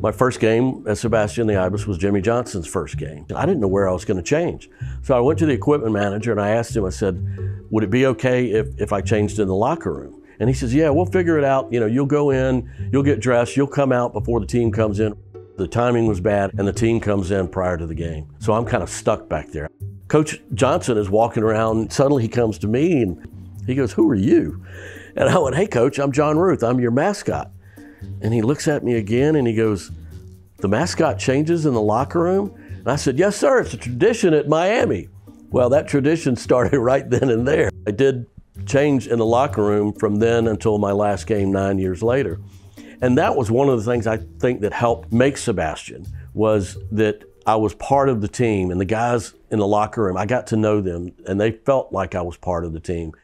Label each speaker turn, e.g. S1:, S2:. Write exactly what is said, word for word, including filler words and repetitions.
S1: My first game as Sebastian the Ibis was Jimmy Johnson's first game. I didn't know where I was going to change. So I went to the equipment manager and I asked him, I said, would it be okay if, if I changed in the locker room? And he says, yeah, we'll figure it out. You know, you'll go in, you'll get dressed, you'll come out before the team comes in. The timing was bad and the team comes in prior to the game. So I'm kind of stuck back there. Coach Johnson is walking around, suddenly he comes to me and he goes, who are you? And I went, hey coach, I'm John Ruth, I'm your mascot. And he looks at me again and he goes, the mascot changes in the locker room? And I said, yes, sir, it's a tradition at Miami. Well, that tradition started right then and there. I did change in the locker room from then until my last game nine years later. And that was one of the things I think that helped make Sebastian, was that I was part of the team and the guys in the locker room, I got to know them and they felt like I was part of the team.